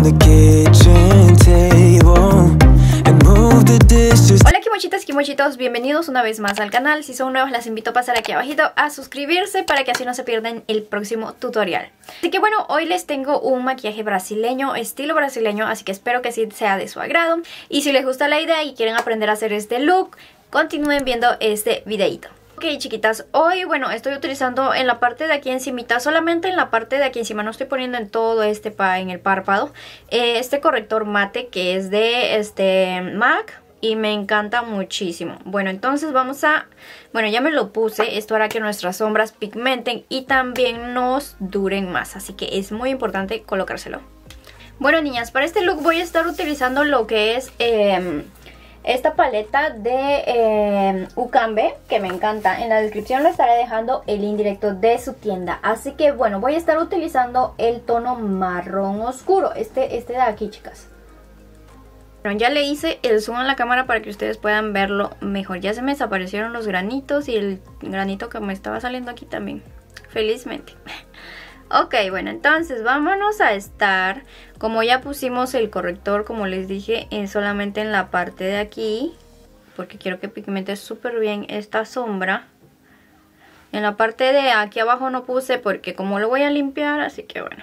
the kitchen table and move the dishes. Hola kimochitas, kimochitos, bienvenidos una vez más al canal. Si son nuevos, las invito a pasar aquí abajito a suscribirse para que así no se pierdan el próximo tutorial. Así que bueno, hoy les tengo un maquillaje brasileño, estilo brasileño, así que espero que sí sea de su agrado. Y si les gusta la idea y quieren aprender a hacer este look, continúen viendo este videito. Ok, chiquitas, hoy, bueno, estoy utilizando en la parte de aquí encimita, solamente en la parte de aquí encima, no estoy poniendo en todo en el párpado, este corrector mate que es de MAC y me encanta muchísimo. Bueno, entonces vamos a, bueno, ya me lo puse, esto hará que nuestras sombras pigmenten y también nos duren más, así que es muy importante colocárselo. Bueno, niñas, para este look voy a estar utilizando lo que es esta paleta de Ucambe, que me encanta. En la descripción les estaré dejando el link directo de su tienda. Así que bueno, voy a estar utilizando el tono marrón oscuro, este de aquí, chicas. Bueno, ya le hice el zoom a la cámara para que ustedes puedan verlo mejor. Ya se me desaparecieron los granitos y el granito que me estaba saliendo aquí también, felizmente. Ok, bueno, entonces vámonos a estar, como ya pusimos el corrector, como les dije, solamente en la parte de aquí, porque quiero que pigmente súper bien esta sombra. En la parte de aquí abajo no puse porque como lo voy a limpiar, así que bueno,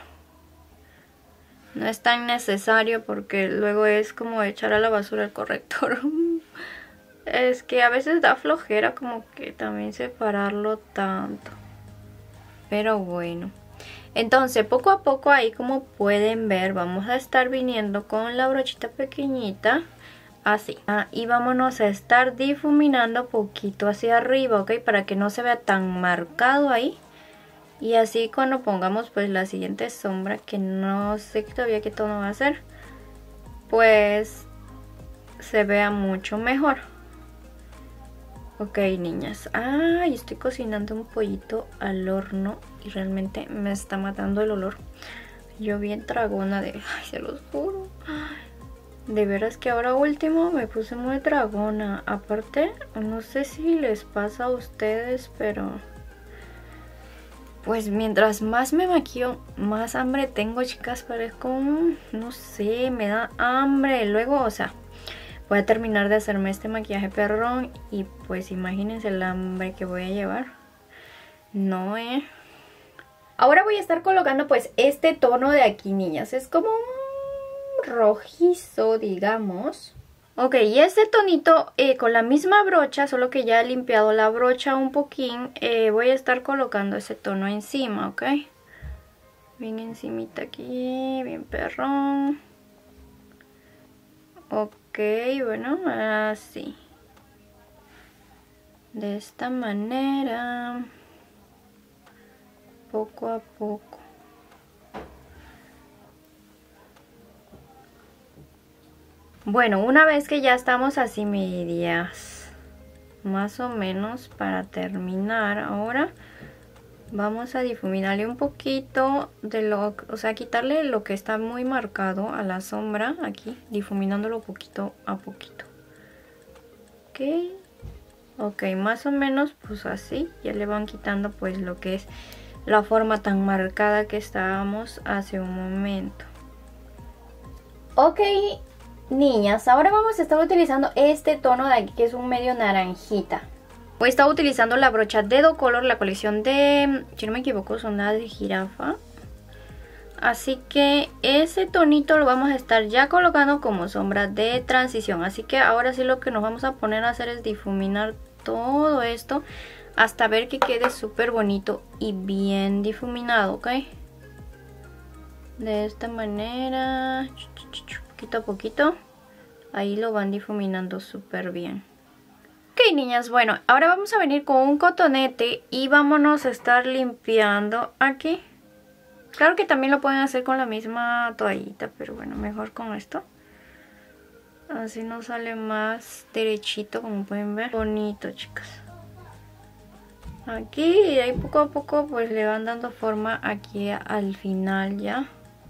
no es tan necesario porque luego es como echar a la basura el corrector. Es que a veces da flojera como que también separarlo tanto, pero bueno. Entonces poco a poco ahí, como pueden ver, vamos a estar viniendo con la brochita pequeñita, así. Y vámonos a estar difuminando poquito hacia arriba, ¿ok? Para que no se vea tan marcado ahí. Y así cuando pongamos pues la siguiente sombra, que no sé todavía qué tono va a ser, pues se vea mucho mejor. Ok, niñas. Y estoy cocinando un pollito al horno y realmente me está matando el olor. Yo bien tragona de... Ay, se los juro. De veras que ahora último me puse muy tragona. Aparte, no sé si les pasa a ustedes, pero... pues mientras más me maquillo, más hambre tengo, chicas. Parezco... no sé, me da hambre. Luego, o sea... voy a terminar de hacerme este maquillaje perrón y pues imagínense el hambre que voy a llevar. No, Ahora voy a estar colocando pues este tono de aquí, niñas. Es como un rojizo, digamos. Ok, y este tonito con la misma brocha, solo que ya he limpiado la brocha un poquín, voy a estar colocando ese tono encima, ¿ok? Bien encimita aquí, bien perrón. Ok, bueno, así. De esta manera. Poco a poco. Bueno, una vez que ya estamos así medias, más o menos para terminar, ahora vamos a difuminarle un poquito de lo, o sea, quitarle lo que está muy marcado a la sombra aquí, difuminándolo poquito a poquito. Ok, más o menos pues así, ya le van quitando pues lo que es la forma tan marcada que estábamos hace un momento. Ok, niñas, ahora vamos a estar utilizando este tono de aquí que es un medio naranjita. Voy a estar utilizando la brocha Dedo Color, la colección de, si no me equivoco, son las de jirafa. Así que ese tonito lo vamos a estar ya colocando como sombra de transición. Así que ahora sí lo que nos vamos a poner a hacer es difuminar todo esto hasta ver que quede súper bonito y bien difuminado, ¿ok? De esta manera, poquito a poquito, ahí lo van difuminando súper bien. Ok, niñas, bueno, ahora vamos a venir con un cotonete y vámonos a estar limpiando aquí. Claro que también lo pueden hacer con la misma toallita, pero bueno, mejor con esto. Así nos sale más derechito, como pueden ver. Bonito, chicas. Aquí, y ahí poco a poco pues le van dando forma aquí al final ya.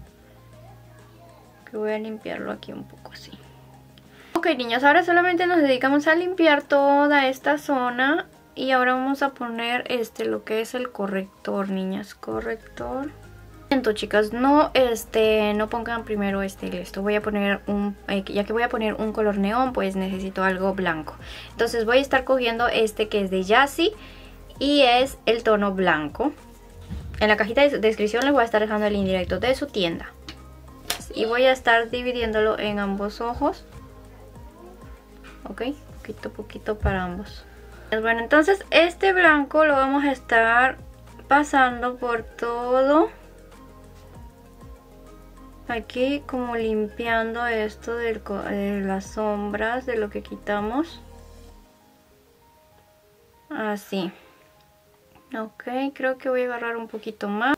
Que voy a limpiarlo aquí un poco así. Ok, niños, ahora solamente nos dedicamos a limpiar toda esta zona. Y ahora vamos a poner lo que es el corrector, niñas. Corrector. Chicas, no pongan primero esto. Voy a poner ya que voy a poner un color neón, pues necesito algo blanco. Entonces voy a estar cogiendo este que es de Yassi y es el tono blanco. En la cajita de descripción les voy a estar dejando el indirecto de su tienda. Y voy a estar dividiéndolo en ambos ojos. Ok, poquito a poquito para ambos. Bueno, entonces este blanco lo vamos a estar pasando por todo. Aquí como limpiando esto de las sombras, de lo que quitamos. Así. Ok, creo que voy a agarrar un poquito más.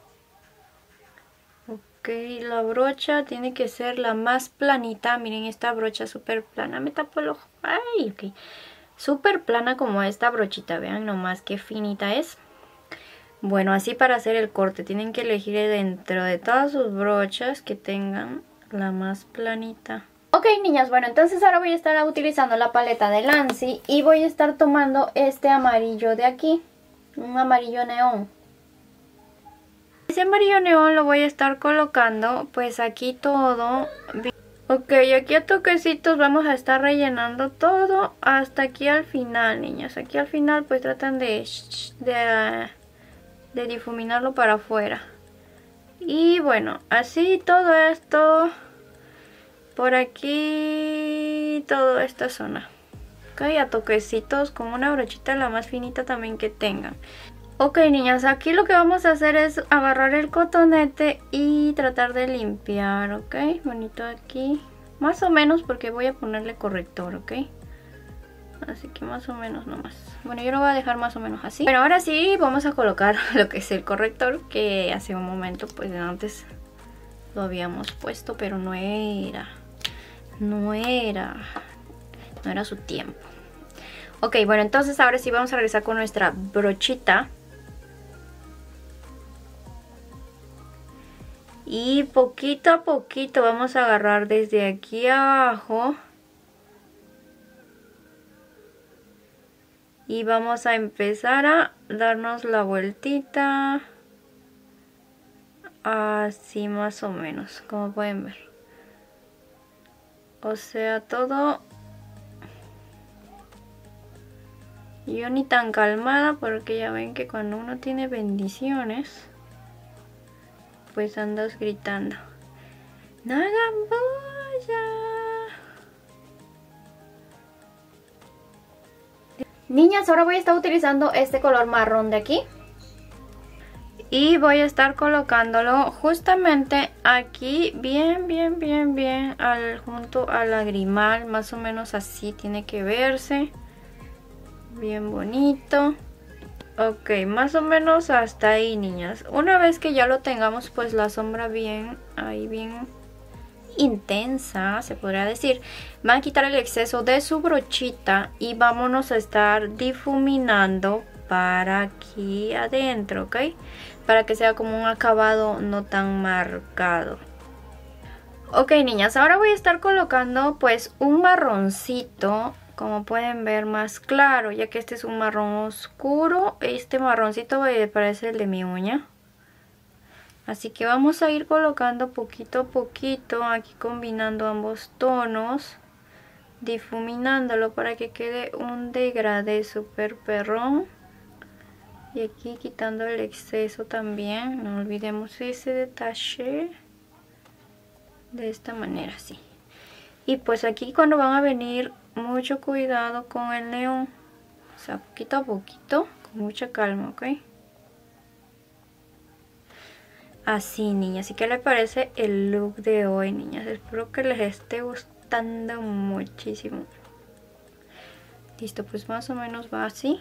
Ok, la brocha tiene que ser la más planita. Miren esta brocha súper plana. Me tapo el ojo. Ay, ok. Súper plana como esta brochita. Vean nomás qué finita es. Bueno, así para hacer el corte tienen que elegir dentro de todas sus brochas que tengan la más planita. Ok, niñas, bueno, entonces ahora voy a estar utilizando la paleta de Lancy y voy a estar tomando este amarillo de aquí, un amarillo neón. Ese amarillo neón lo voy a estar colocando pues aquí todo. Ok, aquí a toquecitos vamos a estar rellenando todo hasta aquí al final, niñas. Aquí al final pues tratan de difuminarlo para afuera. Y bueno, así todo esto por aquí, toda esta zona. Ok, a toquecitos con una brochita la más finita también que tengan. Ok, niñas, aquí lo que vamos a hacer es agarrar el cotonete y tratar de limpiar, ok, bonito aquí, más o menos porque voy a ponerle corrector, ok. Así que más o menos nomás. Bueno, yo lo voy a dejar más o menos así. Pero ahora sí vamos a colocar lo que es el corrector, que hace un momento pues antes lo habíamos puesto, pero no era su tiempo. Ok, bueno, entonces ahora sí vamos a regresar con nuestra brochita. Y poquito a poquito vamos a agarrar desde aquí abajo. Y vamos a empezar a darnos la vueltita. Así más o menos, como pueden ver. O sea, todo. Yo ni tan calmada porque ya ven que cuando uno tiene bendiciones, pues andas gritando. ¡No hagan bulla! Niñas, ahora voy a estar utilizando este color marrón de aquí. Y voy a estar colocándolo justamente aquí, bien, junto al lagrimal. Más o menos así tiene que verse. Bien bonito. Ok, más o menos hasta ahí, niñas. Una vez que ya lo tengamos, pues la sombra bien, ahí bien intensa, se podría decir, van a quitar el exceso de su brochita y vámonos a estar difuminando para aquí adentro, ¿ok? Para que sea como un acabado no tan marcado. Ok, niñas, ahora voy a estar colocando pues un marroncito, como pueden ver, más claro, ya que este es un marrón oscuro. Este marroncito parece el de mi uña. Así que vamos a ir colocando poquito a poquito, aquí combinando ambos tonos, difuminándolo para que quede un degradé súper perrón. Y aquí quitando el exceso también, no olvidemos ese detalle. De esta manera, así. Y pues aquí cuando van a venir, mucho cuidado con el neón. O sea, poquito a poquito, con mucha calma, ¿ok? Así, niñas, ¿y qué les parece el look de hoy, niñas? Espero que les esté gustando muchísimo. Listo, pues más o menos va así.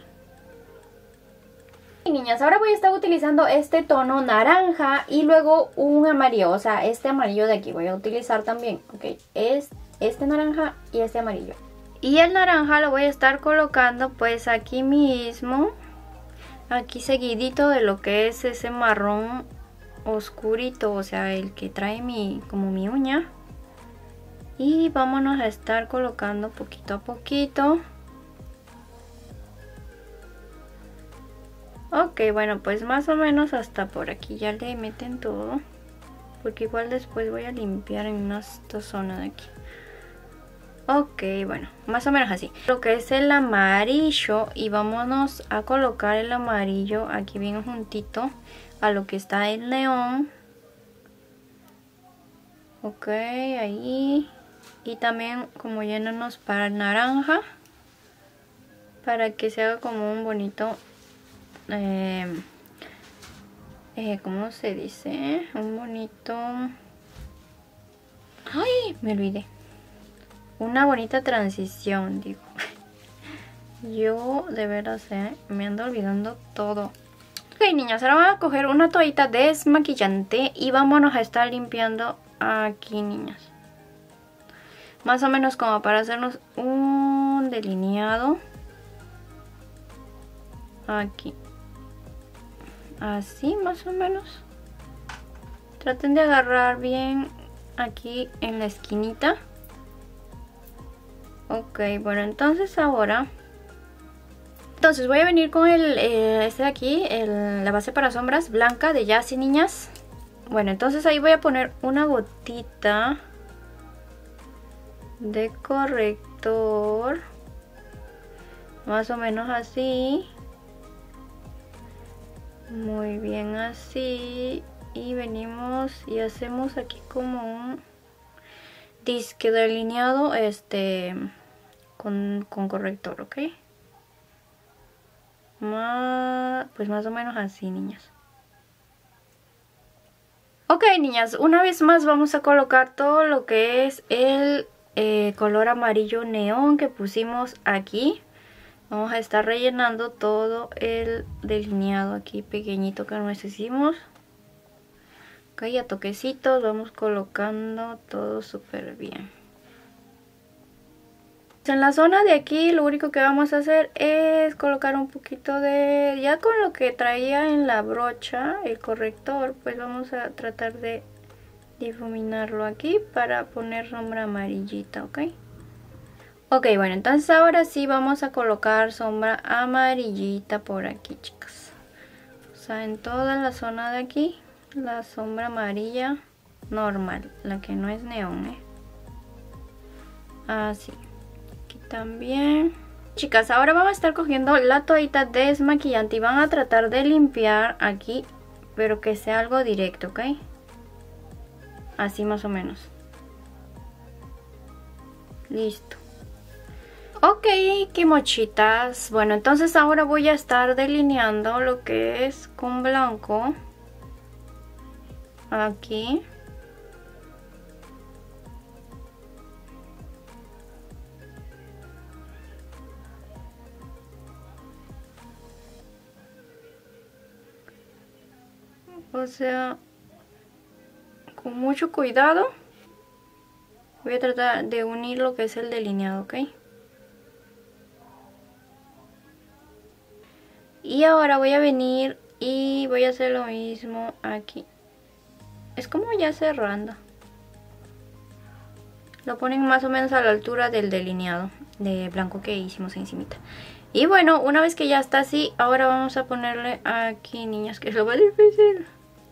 Y niñas, ahora voy a estar utilizando este tono naranja y luego un amarillo, o sea, este amarillo de aquí voy a utilizar también, ¿ok? Es este naranja y este amarillo. Y el naranja lo voy a estar colocando pues aquí mismo, aquí seguidito de lo que es ese marrón oscurito, o sea, el que trae como mi uña. Y vámonos a estar colocando poquito a poquito. Ok, Ok, bueno, pues más o menos hasta por aquí ya le meten todo. Porque igual después voy a limpiar en esta zona de aquí. Ok, bueno, más o menos así. Lo que es el amarillo, y vámonos a colocar el amarillo aquí bien juntito a lo que está el neón. Ok, ahí. Y también como llenarnos para el naranja, para que se haga como un bonito, ¿cómo se dice? Un bonito... ¡Ay! Me olvidé. Una bonita transición, digo. Yo de veras, me ando olvidando todo. Ok, niñas, ahora vamos a coger una toallita desmaquillante y vámonos a estar limpiando aquí, niñas. Más o menos como para hacernos un delineado. Aquí. Así, más o menos. Traten de agarrar bien aquí en la esquinita. Ok, bueno, entonces ahora... Entonces voy a venir con este de aquí, la base para sombras blanca de Yassi, niñas. Bueno, entonces ahí voy a poner una gotita de corrector. Más o menos así. Muy bien, así. Y venimos y hacemos aquí como un disque delineado con corrector, ¿ok? Pues más o menos así, niñas. Ok, niñas, una vez más vamos a colocar todo lo que es el color amarillo neón que pusimos aquí. Vamos a estar rellenando todo el delineado aquí pequeñito que nos hicimos. Ok, a toquecitos vamos colocando todo súper bien. En la zona de aquí lo único que vamos a hacer es colocar un poquito de... Ya con lo que traía en la brocha, el corrector, pues vamos a tratar de difuminarlo aquí para poner sombra amarillita, ¿ok? Ok, bueno, entonces ahora sí vamos a colocar sombra amarillita por aquí, chicas. O sea, en toda la zona de aquí, la sombra amarilla normal, la que no es neón, ¿eh? Así. Aquí también. Chicas, ahora vamos a estar cogiendo la toallita desmaquillante y van a tratar de limpiar aquí, pero que sea algo directo, ¿ok? Así más o menos. Listo. Ok, kimochitas. Bueno, entonces ahora voy a estar delineando lo que es con blanco. Aquí. O sea, con mucho cuidado. Voy a tratar de unir lo que es el delineado, ¿ok? Y ahora voy a venir y voy a hacer lo mismo aquí. Es como ya cerrando. Lo ponen más o menos a la altura del delineado de blanco que hicimos encimita. Y bueno, una vez que ya está así, ahora vamos a ponerle aquí, niñas, que es lo más difícil.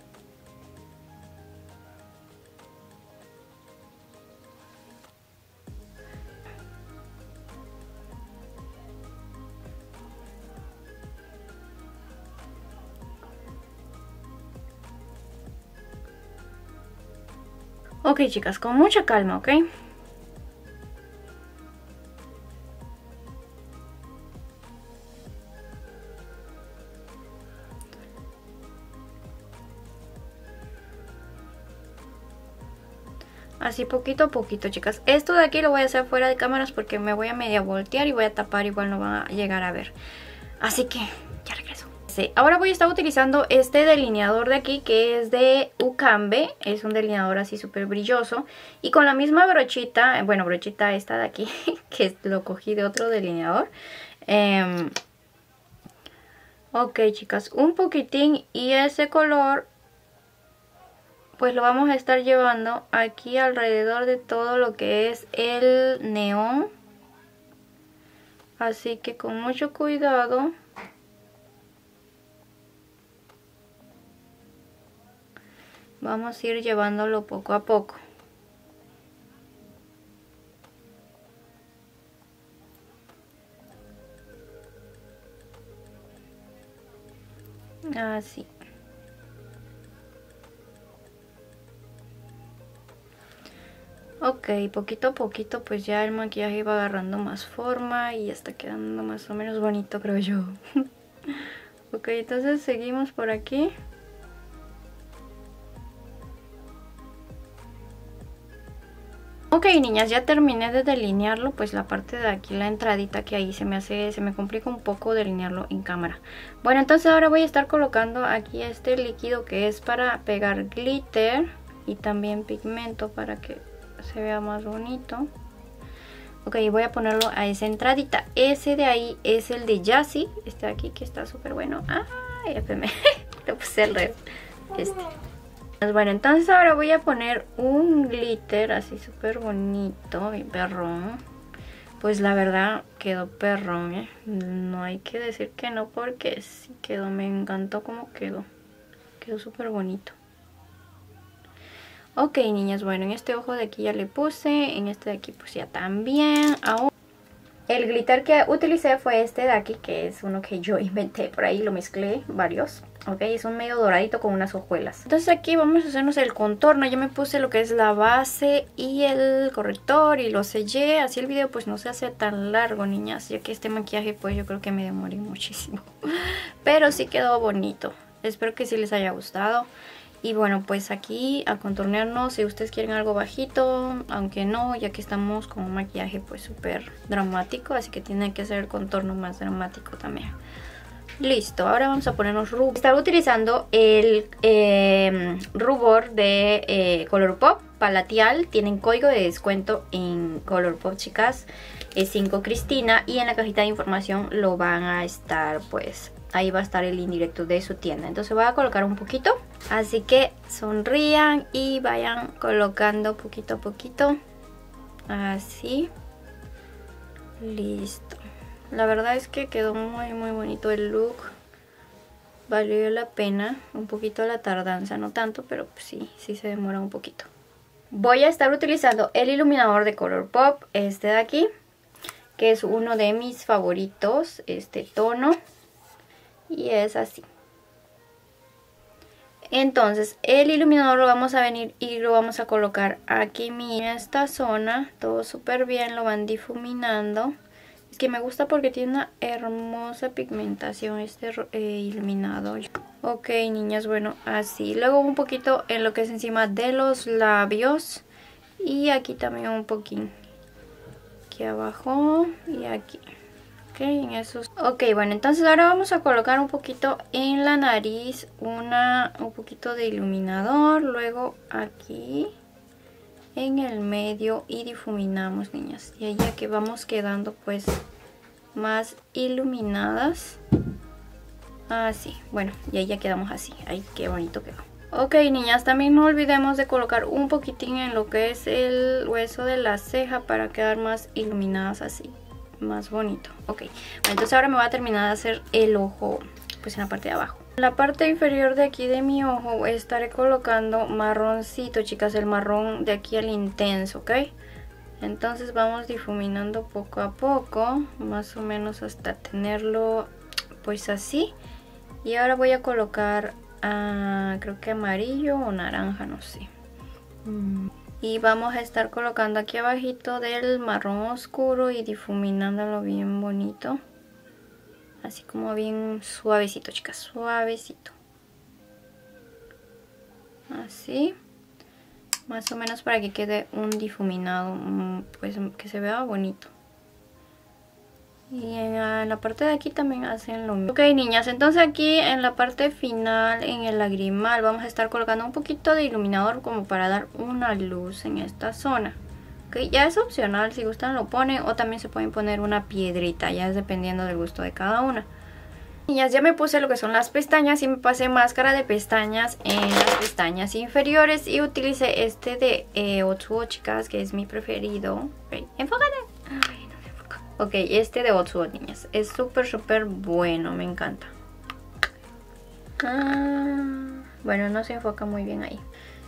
Ok, chicas, con mucha calma, ¿ok? Así poquito a poquito, chicas. Esto de aquí lo voy a hacer fuera de cámaras porque me voy a medio voltear y voy a tapar, igual no van a llegar a ver. Así que ya regreso. Sí, ahora voy a estar utilizando este delineador de aquí que es de Ucambe. Es un delineador así súper brilloso. Y con la misma brochita, bueno, brochita esta de aquí, que lo cogí de otro delineador. Ok, chicas, un poquitín y ese color pues lo vamos a estar llevando aquí alrededor de todo lo que es el neón. Así que con mucho cuidado. Vamos a ir llevándolo poco a poco. Así. Ok, poquito a poquito pues ya el maquillaje va agarrando más forma y está quedando más o menos bonito, creo yo. Ok, entonces seguimos por aquí. Ok, niñas, ya terminé de delinearlo, pues la parte de aquí, la entradita que ahí se me complica un poco delinearlo en cámara. Bueno, entonces ahora voy a estar colocando aquí este líquido que es para pegar glitter y también pigmento para que se vea más bonito. Ok, voy a ponerlo a esa entradita. Ese de ahí es el de Jassy, este de aquí que está súper bueno. Ay, le puse el revés. Bueno, entonces ahora voy a poner un glitter así súper bonito y perrón. Pues la verdad quedó perrón, ¿eh? No hay que decir que no porque sí quedó, me encantó cómo quedó. Quedó súper bonito. Ok, niñas, bueno, en este ojo de aquí ya le puse, en este de aquí pues ya también. Ahora, el glitter que utilicé fue este de aquí, que es uno que yo inventé por ahí, lo mezclé varios. Ok, es un medio doradito con unas hojuelas. Entonces aquí vamos a hacernos el contorno. Ya me puse lo que es la base y el corrector y lo sellé. Así el video pues no se hace tan largo, niñas, ya que este maquillaje pues yo creo que me demoré muchísimo. Pero sí quedó bonito. Espero que sí les haya gustado. Y bueno, pues aquí a contornearnos, si ustedes quieren algo bajito, aunque no, ya que estamos con un maquillaje pues súper dramático, así que tiene que ser el contorno más dramático también. Listo, ahora vamos a ponernos rubor. Estaba utilizando el rubor de Colourpop Palatial. Tienen código de descuento en Colourpop, chicas. Es 5 Cristina y en la cajita de información lo van a estar pues... Ahí va a estar el indirecto de su tienda. Entonces voy a colocar un poquito. Así que sonrían y vayan colocando poquito a poquito. Así. Listo. La verdad es que quedó muy bonito el look. Valió la pena. Un poquito la tardanza, no tanto, pero sí se demora un poquito. Voy a estar utilizando el iluminador de Colourpop, este de aquí, que es uno de mis favoritos, este tono. Y es así. Entonces el iluminador lo vamos a venir y lo vamos a colocar aquí en esta zona. Todo súper bien, lo van difuminando. Es que me gusta porque tiene una hermosa pigmentación este iluminador. Ok, niñas, bueno, así. Luego un poquito en lo que es encima de los labios. Y aquí también un poquín. Aquí abajo y aquí. Ok, en esos. Ok, bueno, entonces ahora vamos a colocar un poquito en la nariz, un poquito de iluminador, luego aquí en el medio y difuminamos, niñas. Y ahí ya que vamos quedando pues más iluminadas. Así, bueno, y ahí ya quedamos así. Ay, qué bonito quedó. Ok, niñas, también no olvidemos de colocar un poquitín en lo que es el hueso de la ceja para quedar más iluminadas así. Más bonito. Ok, bueno, entonces ahora me voy a terminar de hacer el ojo pues en la parte de abajo. En la parte inferior de aquí de mi ojo estaré colocando marroncito, chicas, el marrón de aquí al intenso, ok. Entonces vamos difuminando poco a poco, más o menos hasta tenerlo pues así. Y ahora voy a colocar creo que amarillo o naranja, no sé. Y vamos a estar colocando aquí abajito del marrón oscuro y difuminándolo bien bonito. Así como bien suavecito, chicas, suavecito. Así. Más o menos para que quede un difuminado, pues que se vea bonito. Y en la parte de aquí también hacen lo mismo. Ok, niñas, entonces aquí en la parte final, en el lagrimal, vamos a estar colocando un poquito de iluminador como para dar una luz en esta zona. Ok, ya es opcional, si gustan lo ponen o también se pueden poner una piedrita, ya es dependiendo del gusto de cada una. Niñas, ya me puse lo que son las pestañas y me pasé máscara de pestañas en las pestañas inferiores y utilicé este de Otsuo, chicas, que es mi preferido. Okay, enfócate. Ay, no me enfoca. Ok, este de Otsuo, niñas, es súper bueno, me encanta. Bueno, no se enfoca muy bien ahí.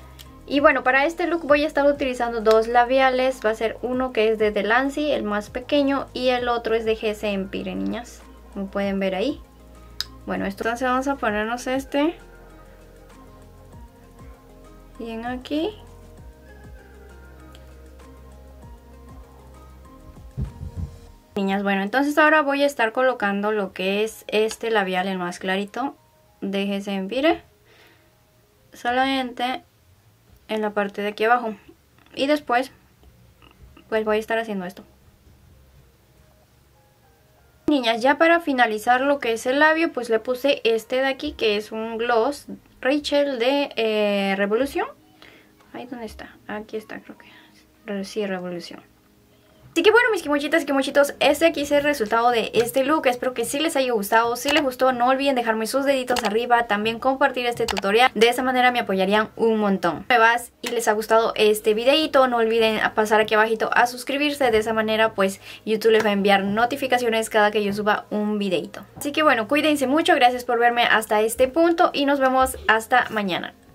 Y bueno, para este look voy a estar utilizando dos labiales. Va a ser uno que es de Delancey, el más pequeño, y el otro es de GC Empire, niñas. Como pueden ver ahí. Bueno, entonces vamos a ponernos este. Bien aquí. Niñas, bueno, entonces ahora voy a estar colocando lo que es este labial, el más clarito de GC Empire, solamente en la parte de aquí abajo. Y después pues voy a estar haciendo esto. Niñas, ya para finalizar lo que es el labio, pues le puse este de aquí, que es un gloss Rachel de Revolución. Ahí, ¿dónde está? Aquí está, creo que sí, Revolución. Así que bueno, mis kimochitas y kimochitos, este aquí es el resultado de este look. Espero que sí les haya gustado. Si les gustó, no olviden dejarme sus deditos arriba. También compartir este tutorial. De esa manera me apoyarían un montón. Nuevas y les ha gustado este videito, no olviden pasar aquí abajito a suscribirse. De esa manera pues YouTube les va a enviar notificaciones cada que yo suba un videito. Así que bueno, cuídense mucho. Gracias por verme hasta este punto y nos vemos hasta mañana.